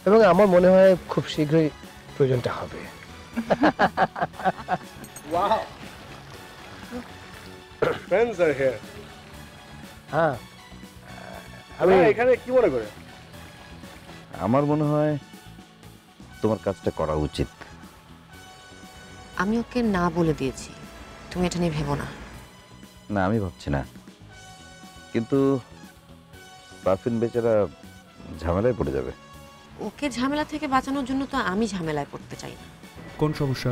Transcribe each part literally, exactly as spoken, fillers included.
এবং আমার মনে হয় খুব শীঘ্রই প্রয়োজনটা হবে। Wow. Friends are here. হ্যাঁ, আমি এখানে কি মনে করে? আমার মনে হয় তোমার কাজটা করা উচিত। আমি ওকে না বলে দিয়েছি, তুমি এটা নিয়ে ভেবো না। না, আমি ভাবছি না, কিন্তু পারফিন বেচারা ঝামেলায় পড়ে যাবে। ওকে ঝামেলা থেকে বাঁচানোর জন্য তো আমি ঝামেলায় পড়তে চাই না। কোন সমস্যা?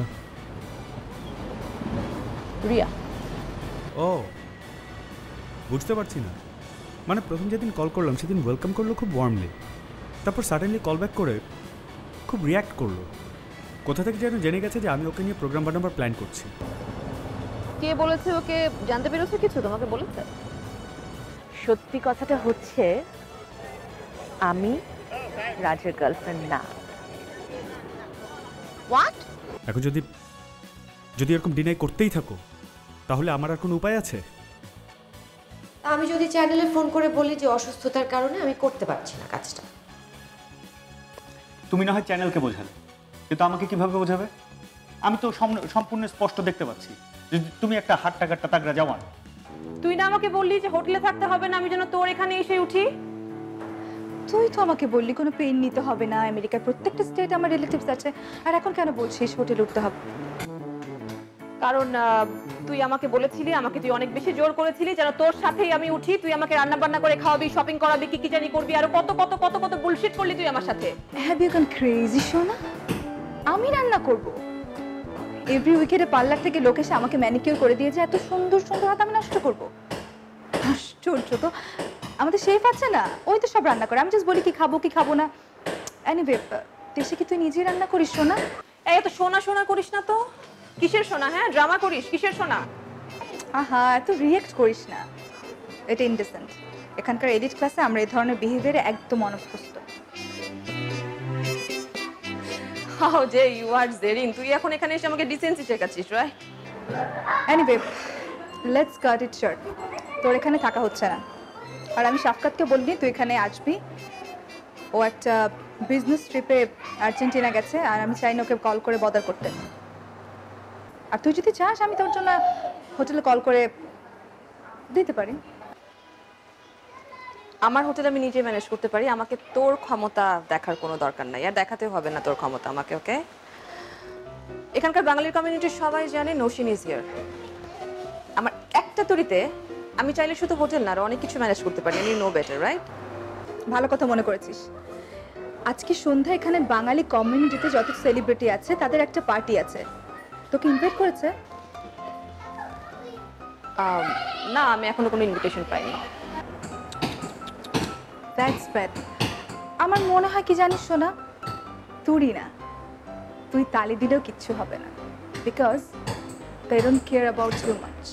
রিয়া। ও, বুঝতে পারছি না। মানে প্রথম যেদিন কল করলাম সেদিন ওয়েলকাম করলো খুব ওয়ার্মলি, তারপর সাডেনলি কল ব্যাক করে খুব রিয়্যাক্ট করলো। কোথা থেকে যেন জেনে গেছে যে আমি ওকে নিয়ে প্রোগ্রাম বানাবার প্ল্যান করছি। কে বলেছে ওকে? জানতে পেরেছো কিছু? তোমাকে বলেছে? সত্যি কথাটা হচ্ছে আমি রাজের গার্লফ্রেন্ড না। হোয়াট? এখন যদি যদি এরকম ডিনাই করতেই থাকো তাহলে আমার আর কোনো উপায় আছে? আমি যদি চ্যানেলে ফোন করে বলি যে অসুস্থতার কারণে আমি করতে পারছি না কাজটা। তুমি না হয় চ্যানেলকে বোঝালে, কিন্তু আমাকে কিভাবে বোঝাবে? আমি তো সম্পূর্ণ স্পষ্ট দেখতে পাচ্ছি যে তুমি একটা হাট্টা কাট্টা তাগড়া জওয়ান। তুই না আমাকে বললি যে হোটেলে থাকতে হবে না, আমি যেন তোর এখানে এসে উঠি? তুই তো আমাকে বললি কোনো পেন নিতে হবে না, আমেরিকার প্রত্যেকটা স্টেট আমার রিলেটিভস আছে, আর এখন কেন বলছিস হোটেলে উঠতে হবে? কারণ তুই আমাকে বলেছিলি, আমাকে তুই অনেক বেশি জোর করেছিলি যেন তোর সাথেই আমি উঠি। তুই আমাকে রান্না বান্না করে খাওয়াবি, শপিং করাবি, কি কি জানি করবি, আর কত কত কত কত বুলশিট করলি তুই আমার সাথে। হ্যাভ ইউ গন ক্রেজি সোনা? আমি রান্না করব? এভরি উইকেটে পার্লার থেকে লোক এসে আমাকে ম্যানিকিউর করে দিয়ে যে এত সুন্দর সুন্দর হাত আমি নষ্ট করব? আশ্চর্য তো, আমাদের শেফ আছে না, ওই তো সব রান্না করে, আমি জাস্ট বলি কি খাবো কি খাবো না। এনিওয়ে, দেশে কি তুই নিজেই রান্না করিস সোনা? এই তো সোনা সোনা করিস না তো। কিসের সোনা? হ্যাঁ, ড্রামা করিস? কিসের সোনা? আহা, এত রিয়েক্ট করিস না, এটা ইনডিসেন্ট। এখানকার এডিট ক্লাসে আমরা এই ধরনের বিহেভিয়ারে একদম অনভ্যস্ত। হাউ ডে ইউ আর জেরিন, তুই এখন এখানে এসে আমাকে ডিসেন্সি শেখাচ্ছিস, right? Anyway, let's cut it short. তোর এখানে থাকা হচ্ছে না, আর আমি শাফকাতকে বলবি তুই এখানে আসবি। ও একটা বিজনেস ট্রিপে আর্জেন্টিনা গেছে, আর আমি চাই না ওকে কল করে বদার করতে। আর তুই যদি চাস আমি তোর জন্য হোটেলে কল করে দিতে পারি। আমার হোটেল আমি নিজে ম্যানেজ করতে পারি, আমাকে তোর ক্ষমতা দেখার কোনো দরকার নাই, আর দেখাতেও হবে না তোর ক্ষমতা আমাকে। ওকে, এখানকার বাঙালির কমিউনিটির সবাই জানে নৌশিন ইজ হিয়ার। আমার একটা তরিতে আমি চাইলে শুধু হোটেল না, আর অনেক কিছু ম্যানেজ করতে পারি। আমি নো বেটার, রাইট? ভালো কথা মনে করেছিস। আজকে সন্ধ্যা এখানে বাঙালি কমিউনিটিতে যত সেলিব্রিটি আছে তাদের একটা পার্টি আছে, তোকে ইনভাইট করেছে? না, আমি এখনো কোনো ইনভিটেশন পাইনি। That's bad. আমার মনে হয় কি জানিস শোনা, তুই না, তুই তালি দিলেও কিচ্ছু হবে না, because they don't care about you much.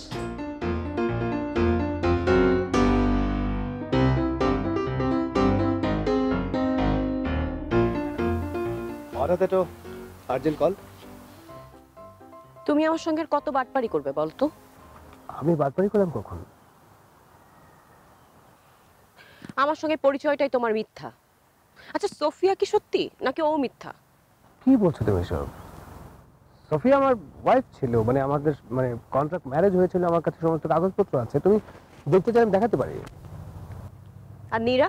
হঠাৎ তো আর্জেন্ট কল। তুমি আমার সঙ্গে কত বাটপারি করবে বলতো? আমি বাটপারি করলাম কখন? আমার সঙ্গে পরিচয়টাই তোমার মিথ্যা। আচ্ছা, সোফিয়া কি সত্যি নাকি ও মিথ্যা? কি বলছো তুমি এসব? সোফিয়া আমার ওয়াইফ ছিল, মানে আমাদের মানে কন্ট্রাক্ট ম্যারেজ হয়েছিল, আমার কাছে সমস্ত কাগজপত্র আছে, তুমি দেখতে চাই আমি দেখাতে পারি। আর নীরা?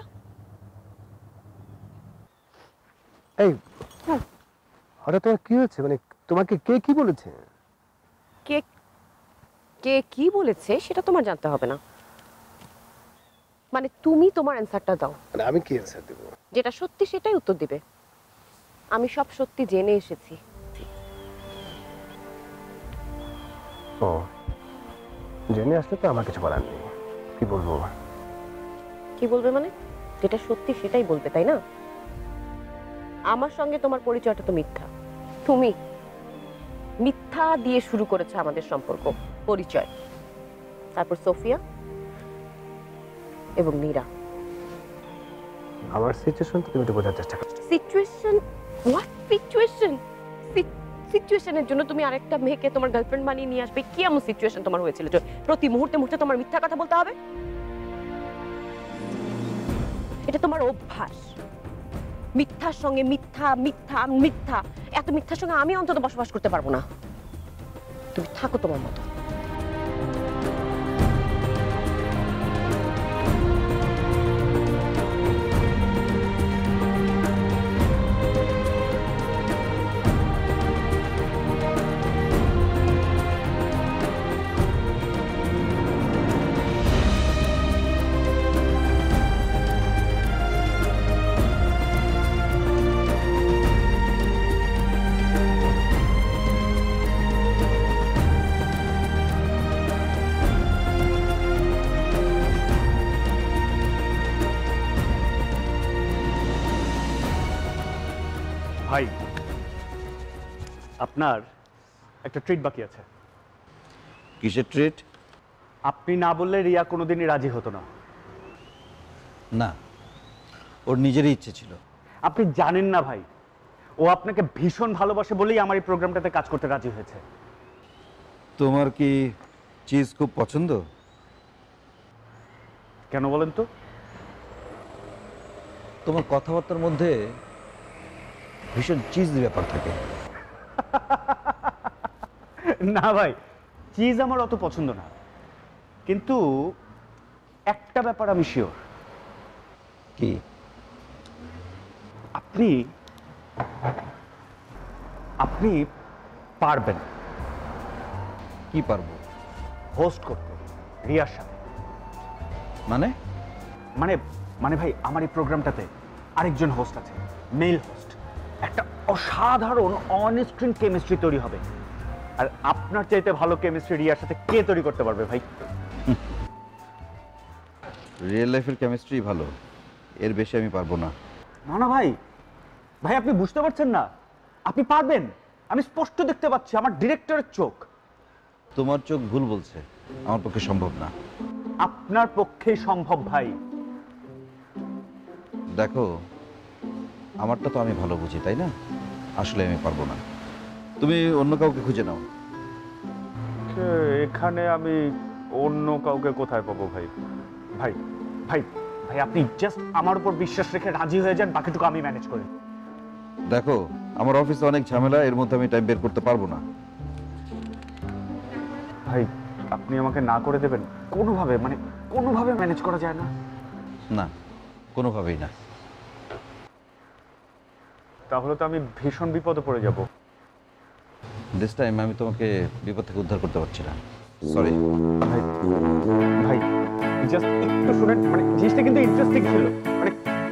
এই হঠাৎ তোমার কি হয়েছে? মানে তোমাকে কে কি বলেছে? কে কে কি বলেছে সেটা তোমার জানতে হবে না, মানে তুমি তোমার অ্যানসারটা দাও। মানে আমি কি অ্যানসার দেব? যেটা সত্যি সেটাই উত্তর দিবে। আমি সব সত্যি জেনে এসেছি। ও, জেনে আসলে তো আমার কিছু বলার নেই। কি বলবো? কি বলবে মানে? যেটা সত্যি সেটাই বলবে, তাই না? আমার সঙ্গে তোমার পরিচয়টা তো মিথ্যা। তুমি মিথ্যা দিয়ে শুরু করেছে আমাদের সম্পর্ক, পরিচয়, তারপর সোফিয়া এবং নীরা। আমার সিচুয়েশন তো তুমি একটু বোঝার চেষ্টা করছো। সিচুয়েশন? What situation? সিচুয়েশনের জন্য তুমি আরেকটা মেয়েকে তোমার গার্লফ্রেন্ড বানিয়ে নিয়ে আসবে? কি এমন সিচুয়েশন তোমার হয়েছিল যে প্রতি মুহূর্তে মুহূর্তে তোমার মিথ্যা কথা বলতে হবে? এটা তোমার অভ্যাস। মিথ্যার সঙ্গে মিথ্যা মিথ্যা মিথ্যা, এত মিথ্যার সঙ্গে আমি অন্তত বসবাস করতে পারবো না। তুমি থাকো তোমার মতো। ভাই, আপনার একটা ট্রিট বাকি আছে। কিসের ট্রিট? আপনি না বললে রিয়া কোনোদিনই রাজি হতো না। না, ওর নিজেরই ইচ্ছে ছিল। আপনি জানেন না ভাই, ও আপনাকে ভীষণ ভালোবাসে বলেই আমার এই প্রোগ্রামটাতে কাজ করতে রাজি হয়েছে। তোমার কি চিজ খুব পছন্দ? কেন বলেন তো? তোমার কথাবার্তার মধ্যে ভীষণ চিজ ব্যাপার থাকে। না ভাই, চিজ আমার অত পছন্দ না, কিন্তু একটা ব্যাপার আমি শিওর। কি? আপনি আপনি পারবেন। কি পারবো? হোস্ট করতে রিয়ার সাথে। মানে? মানে মানে ভাই, আমার এই প্রোগ্রামটাতে আরেকজন হোস্ট আছে, মেল হোস্ট। একটা অসাধারণ অন স্ক্রিন কেমিস্ট্রি তৈরি হবে। আর আপনার চাইতে ভালো কেমিস্ট্রি রিয়ার সাথে কে তৈরি করতে পারবে ভাই? রিয়েল লাইফের কেমিস্ট্রি ভালো, এর বেশি আমি পারবো না। না না ভাই, ভাই আপনি বুঝতে পারছেন না, আপনি পারবেন। আমি স্পষ্ট দেখতে পাচ্ছি, আমার ডিরেক্টরের চোখ। তোমার চোখ ভুল বলছে, আমার পক্ষে সম্ভব না। আপনার পক্ষেই সম্ভব ভাই। দেখো, আমারটা তো আমি ভালো বুঝি, তাই না? আসলে আমি পারবো না, তুমি অন্য কাউকে খুঁজে নাও। এখানে আমি অন্য কাউকে কোথায় পাবো ভাই? ভাই ভাই ভাই আপনি জাস্ট আমার উপর বিশ্বাস রেখে রাজি হয়ে যান, বাকিটুকু আমি ম্যানেজ করি। দেখো, আমার অফিসে অনেক ঝামেলা, এর মধ্যে আমি টাইম বের করতে পারবো না। ভাই আপনি আমাকে না করে দেবেন কোনোভাবে, মানে কোনোভাবে ম্যানেজ করা যায় না? না, কোনোভাবেই না। তাহলে তো আমি ভীষণ বিপদে পড়ে যাব। দিস টাইম আমি তোমাকে বিপদ থেকে উদ্ধার করতে পারছি না, সরি। ভাই ভাই জাস্ট একটু শুনেন, মানে জিনিসটা কিন্তু ইন্টারেস্টিং ছিল। মানে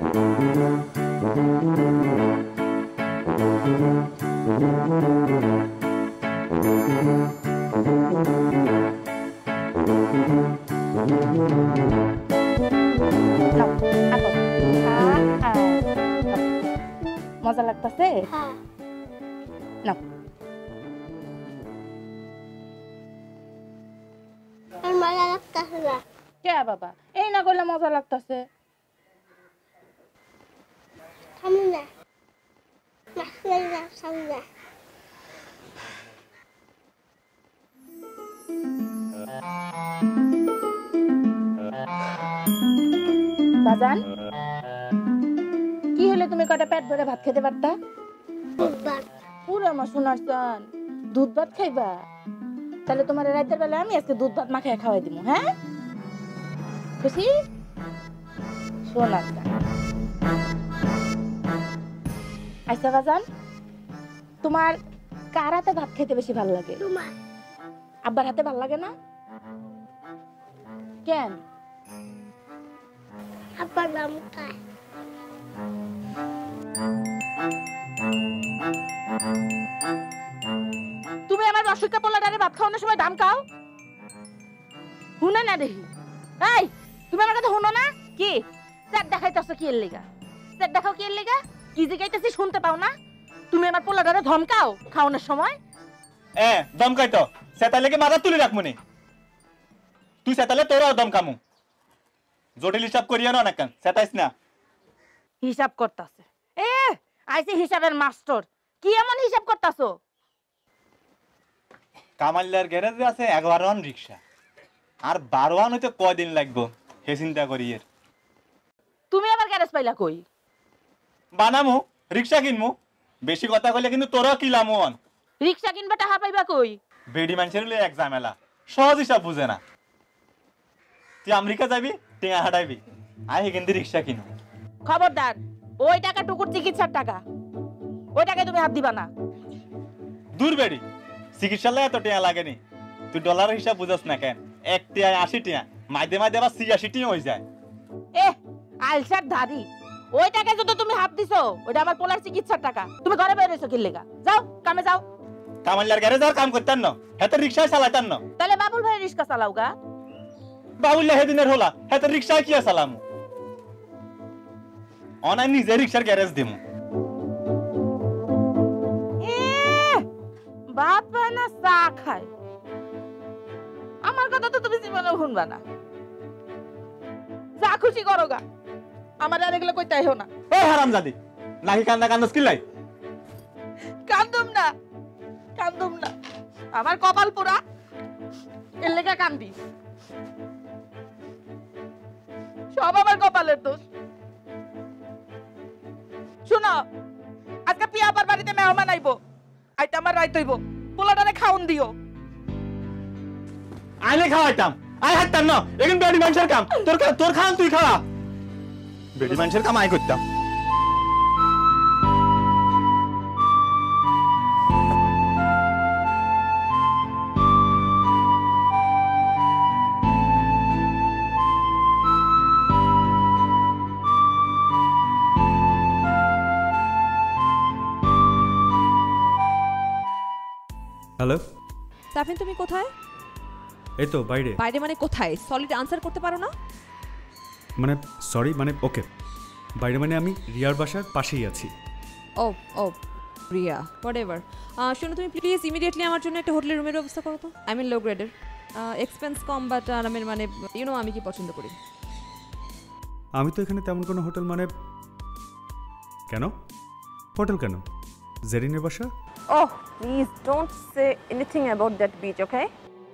মজা লাগতেছে? না মজা লাগতেছে না। কে বাবা, এই না করলে মজা লাগতেছে? খামু না, মাখলে না, খামু না। বাজান, কি হলে তুমি কটা পেট ভরে ভাত খেতে পারতা? দুধ ভাত। পুরো আমার সোনার চান, দুধ ভাত খাইবা? তাহলে তোমার রাতের বেলা আমি আজকে দুধ ভাত মাখায় খাওয়াই দিব। হ্যাঁ, খুশি? সোনার চান। আচ্ছা বাজান, তোমার কার হাতে ভাত খেতে বেশি ভালো লাগে? তোমার। আব্বার হাতে ভালো লাগে না কেন? আব্বার নাম খায়। তুমি আমার অসুখা পোলাটারে ভাত খাওয়ানোর সময় দাম খাও? শুনে না দেখি। এই, তুমি আমার কথা শুনো না? কি স্যার দেখাইতেছো? কি এর লেগা স্যার দেখাও? কি এর লেগা? কি জিগাইতেছি শুনতে পাও না? তুমি আমার পোলাটারে ধমকাও খাওয়ানোর সময়? এ দমকাই তো সেতালে কি মাথা তুলি রাখমুনি? তুই সেতালে তোরাও দমকামু। জটিল হিসাব করিয়া না নাকান সেতাইস না। হিসাব করতাছে? এ আইসি হিসাবের মাস্টার। কি এমন হিসাব করতাছো? কামাল্লার গ্যারেজে আছে এগারো আন রিক্সা, আর বারো আন হইতে কয়দিন লাগবো হে চিন্তা করি। এর তুমি আবার গ্যারেজ পাইলা কই? বানামু রিক্সা কিনমু বেশি কথা কইলে কিন্তু তোরও কিলামু অন রিক্সা কিনবা টাকা পাইবা কই বেডি মানুষের লই এক ঝামেলা সহজ হিসাব বুঝে না তুই আমেরিকা যাবি টিয়া হাঁটাইবি আই কিন্তু রিক্সা কিনু খবরদার ওই টাকা টুকুর চিকিৎসার টাকা ওই টাকায় তুমি হাত দিবা না দূর বেডি চিকিৎসার লাই এত টিয়া লাগেনি তুই ডলারের হিসাব বুঝছ না কেন এক টিয়ায় আশি টিয়া মাঝে মাঝে আবার ছিয়াশি টিয়া হয়ে যায় এ আলসার ধারি ওই টাকায় যদি তুমি হাত দিছো ওইটা আমার পোলার চিকিৎসার টাকা তুমি ঘরে বের হইছো কি লেগা যাও কামে যাও কামাল্লার গ্যারেজ আর কাম করতেন না হেতে রিক্সায় চালাইতেন না তাহলে বাবুল ভাই রিক্সা চালাও গা বাবুল্লা হেদিনের হলা হেতে রিক্সায় কি চালামু অনাই নিজে রিক্সার গ্যারেজ দিমু ভাত পায় না চা খায় আমার কথা তো তুমি জীবনে শুনবা না যা খুশি করো গা আমার আর এগুলো কইতে আইও না এ হারামজাদি নাকি কান্দা কান্দস কি লাই কান্দুম না কান্দুম না আমার কপাল পোড়া এর লেগা কান্দি সব আমার কপালের দোষ শুনো আজকে পিয়া আবার বাড়িতে মেহমান আইবো আইতে আমার রাইত হইব পোলাটারে খাওন দিও আইলে খাওয়াইতাম আই হাঁটতাম না এখন বেডি মানুষের কাম তোর তোর খান তুই খাওয়া বেডি মানুষের কাম আই করতাম হ্যালো সাফিন তুমি কোথায় এই তো বাইরে বাইরে মানে কোথায় সলিড আনসার করতে পারো না মানে সরি মানে ওকে বাইরে মানে আমি রিয়ার বাসার পাশেই আছি ও ও রিয়া হোয়াটএভার শোনো তুমি প্লিজ ইমিডিয়েটলি আমার জন্য একটা হোটেলের রুমের ব্যবস্থা করো তো আই মিন লো গ্রেডের এক্সপেন্স কম বাট আরামের মানে ইউ নো আমি কি পছন্দ করি আমি তো এখানে তেমন কোনো হোটেল মানে কেন হোটেল কেন জেরিনের বাসা Oh, please don't say anything about that beach, okay?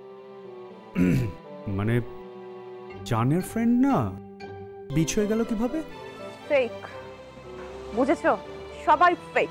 মানে জানের ফ্রেন্ড না বিচ হয়ে গেল কিভাবে ফেক বুঝেছো সবাই ফেক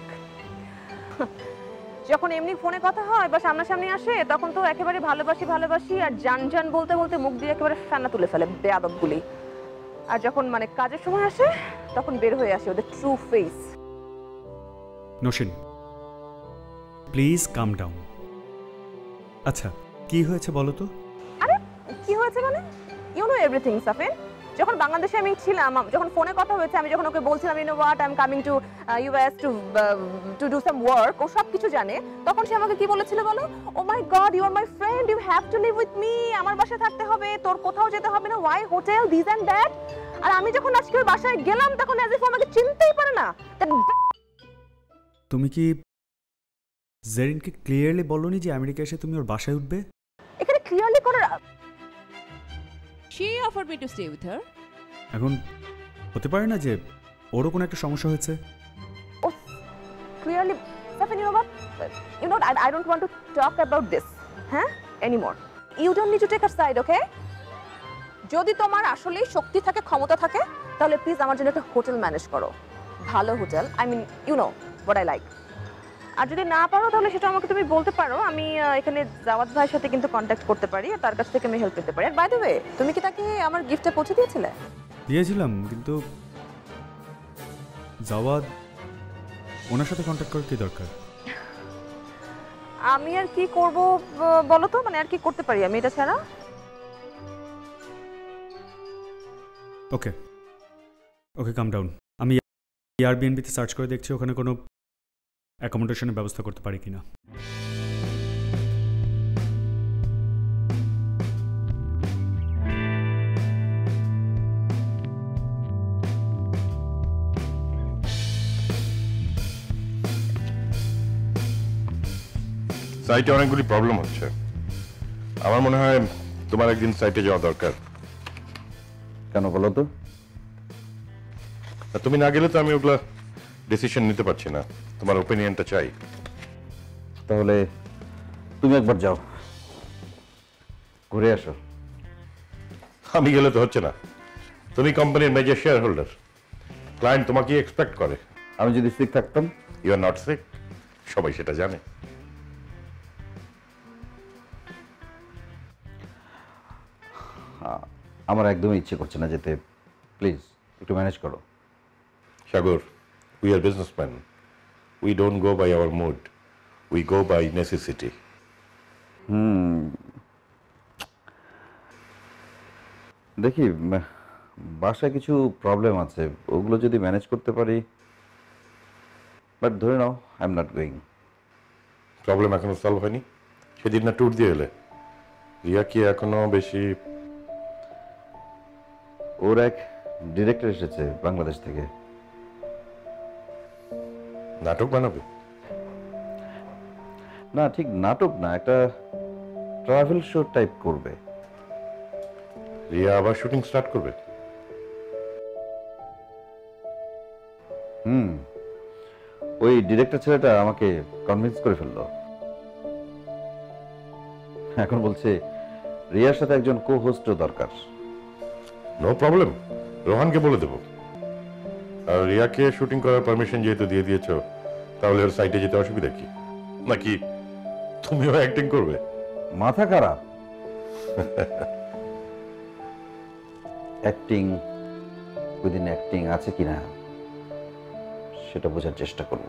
যখন এমনি ফোনে কথা হয় বা সামনাসামনি আসে তখন তো একেবারে ভালোবাসি ভালোবাসি আর জান জান বলতে বলতে মুখ দিয়ে একেবারে ফেনা তুলে ফেলে বেয়াদবগুলি আর যখন মানে কাজের সময় আসে তখন বের হয়ে আসে ওদের true face Nosin please calm down আচ্ছা কি হয়েছে বলো তো আরে কি হয়েছে মানে ইউ নো এভরিথিং সাফিন যখন বাংলাদেশে আমি ছিলাম যখন ফোনে কথা হয়েছে আমি যখন ওকে বলছিলাম you know what I am coming to US to to do some work ও সব কিছু জানে তখন সে আমাকে কি বলেছিল বলো oh my god you are my friend you have to live with me আমার বাসায় থাকতে হবে তোর কোথাও যেতে হবে না why hotel this and that আর আমি যখন আজকে ওর বাসায় গেলাম তখন অ্যাজ ইফ আমাকে চিনতেই পারে না তুমি কি জেরিনকে ক্লিয়ারলি বলনি যে আমেরিকা এসে তুমি ওর বাসায় উঠবে এখানে ক্লিয়ারলি করে she offered me to stay with her এখন হতে পারে না যে ওরও কোনো একটা সমস্যা হয়েছে oh clearly Stephen you know what you know I, I don't want to talk about this huh anymore you don't need to take a side okay যদি তোমার আসলে শক্তি থাকে ক্ষমতা থাকে তাহলে প্লিজ আমার জন্য একটা হোটেল ম্যানেজ করো ভালো hotel I mean you know what I like আর যদি না পারো তাহলে সেটা আমাকে তুমি বলতে পারো আমি এখানে জাওয়াদ ভাইয়ের সাথে কিন্তু কন্ট্যাক্ট করতে পারি আর তার কাছ থেকে আমি হেল্প পেতে পারি আর বাই দ্য ওয়ে তুমি কি তাকে আমার গিফটটা পৌঁছে দিয়েছিলে দিয়েছিলাম কিন্তু জাওয়াদ ওনার সাথে কন্ট্যাক্ট করার কি দরকার আমি আর কি করব বলো তো মানে আর কি করতে পারি আমি এটা ছাড়া ওকে ওকে কাম ডাউন আমি এয়ারবিএনবিতে সার্চ করে দেখছি ওখানে কোনো অ্যাকোমোডেশনের ব্যবস্থা করতে পারি কিনা সাইটে অনেকগুলি প্রবলেম হচ্ছে আমার মনে হয় তোমার একদিন সাইটে যাওয়া দরকার কেন বলো তো তুমি না গেলে তো আমি ওগুলা ডিসিশন নিতে পারছি না তোমার ওপিনিয়নটা চাই তাহলে তুমি একবার যাও ঘুরে আসো আমি গেলে তো হচ্ছে না তুমি কোম্পানির মেজর শেয়ার হোল্ডার ক্লায়েন্ট তোমাকে এক্সপেক্ট করে আমি যদি সিক থাকতাম? ইউ আর নট সিক, সবাই সেটা জানে। আমার একদমই ইচ্ছে করছে না যেতে, প্লিজ একটু ম্যানেজ করো। Sagar, we are businessman, we don't go by our mood, we go by necessity. Hmm, দেখি বাসায় কিছু প্রবলেম আছে, ওগুলো যদি ম্যানেজ করতে পারি, বাট ধরে নাও I am not going. Problem এখনো সলভ হয়নি? সেদিন না ট্যুর দিয়ে এলে, রিয়া কি এখনো বেশি? ওর এক ডিরেক্টর এসেছে বাংলাদেশ থেকে। নাটক বানাবে? না, ঠিক নাটক না, একটা ট্রাভেল শো টাইপ করবে। রিয়া আবার শুটিং স্টার্ট করবে? হুম, ওই ডিরেক্টর ছেলেটা আমাকে কনভিন্স করে ফেললো। এখন বলছে রিয়ার সাথে একজন কো হোস্টও দরকার। নো প্রবলেম, রোহানকে বলে দেবো। আর রিয়াকে শুটিং করার পারমিশন যেহেতু দিয়ে দিয়েছ, তাহলে ওর সাইটে যেতে অসুবিধা কি? নাকি তুমিও অ্যাক্টিং করবে? মাথা খারাপ। অ্যাক্টিং উইদিন অ্যাক্টিং আছে কিনা সেটা বোঝার চেষ্টা করব।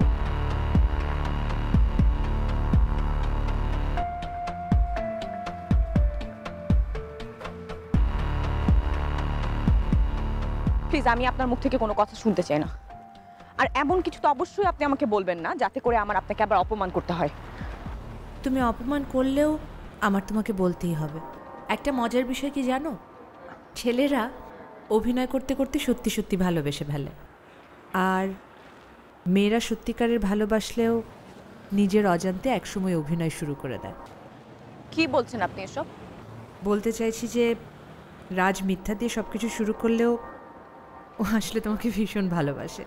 প্লিজ, আমি আপনার মুখ থেকে কোনো কথা শুনতে চাই না। আর এমন কিছু তো অবশ্যই আপনি আমাকে বলবেন না যাতে করে আমার আপনাকে আবার অপমান করতে হয়। তুমি অপমান করলেও আমার তোমাকে বলতেই হবে। একটা মজার বিষয় কি জানো, ছেলেরা অভিনয় করতে করতে সত্যি সত্যি ভালোবেসে ফেলে, আর মেয়েরা সত্যিকারের ভালোবাসলেও নিজের অজান্তে একসময় অভিনয় শুরু করে দেয়। কি বলছেন আপনি এসব? বলতে চাইছি যে রাজ মিথ্যা দিয়ে সব কিছু শুরু করলেও ও আসলে তোমাকে ভীষণ ভালোবাসে।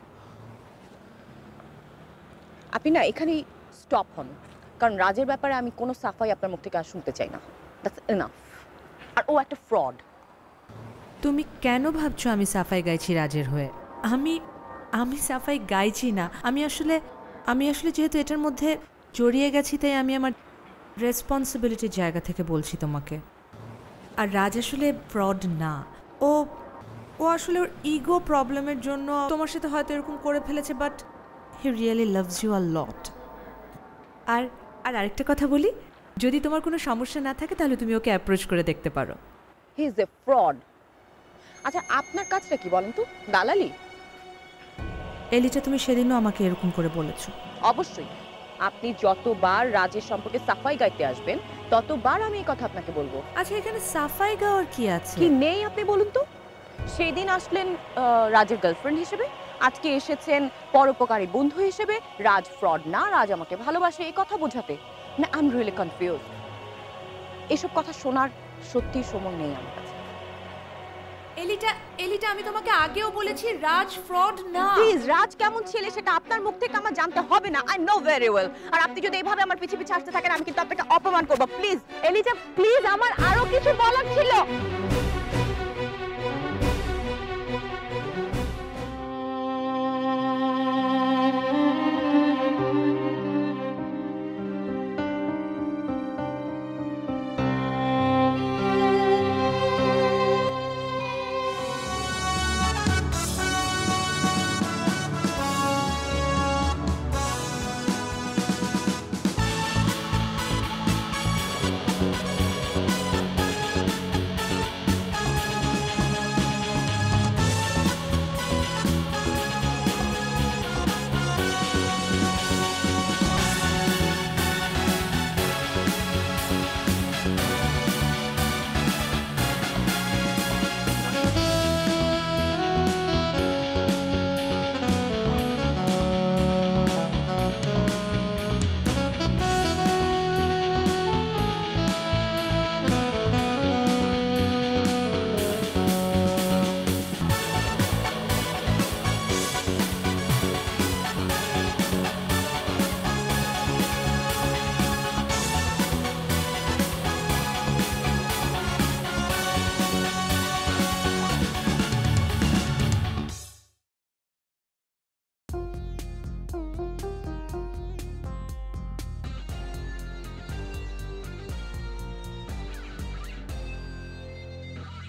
আপনি না এখানেই স্টপ হন, কারণ রাজের ব্যাপারে আমি কোনো সাফাই আপনার মুখ থেকে আর শুনতে চাই না। That's enough. আর ও একটা ফ্রড। তুমি কেন ভাবছো আমি সাফাই গাইছি রাজের হয়ে? আমি আমি সাফাই গাইছি না। আমি আসলে আমি আসলে যেহেতু এটার মধ্যে জড়িয়ে গেছি, তাই আমি আমার রেসপন্সিবিলিটির জায়গা থেকে বলছি তোমাকে। আর রাজ আসলে ফ্রড না, ও ও আসলে ওর ইগো প্রবলেমের জন্য তোমার সাথে হয়তো এরকম করে ফেলেছে, but he really loves you a lot. আর আর আরেকটা কথা বলি, যদি তোমার কোনো সমস্যা না থাকে তাহলে তুমি ওকে অ্যাপ্রোচ করে দেখতে পারো। He is a fraud. আচ্ছা, আপনার কাজটা কি বলেন তো? দালালি? এলিটা, তুমি সেদিনও আমাকে এরকম করে বলেছো। অবশ্যই। আপনি যতবার রাজের সম্পর্কে সাফাই গাইতে আসবেন ততবার আমি এই কথা আপনাকে বলবো। আচ্ছা, এখানে সাফাই গাওয়ার কি আছে? কি নেই আপনি বলুন তো? সেদিন আসলেন রাজের গার্লফ্রেন্ড হিসেবে, আজকে এসেছেন পরোপকারী বন্ধু হিসেবে। রাজ ফ্রড না, রাজ আমাকে ভালোবাসে এই কথা বোঝাতে। না, আই এম রিয়েলি কনফিউজড। এসব কথা শোনার সত্যি সময় নেই আমার কাছে। এলিটা এলিটা আমি তোমাকে আগেও বলেছি রাজ ফ্রড না। প্লিজ, রাজ কেমন ছেলে সেটা আপনার মুখ থেকে আমার জানতে হবে না। I know very well. আর আপনি যদি এইভাবে আমার পিছে পিছে আসতে থাকেন আমি কিন্তু আপনাকে অপমান করব। প্লিজ এলিজা, প্লিজ, আমার আরো কিছু বলার ছিল।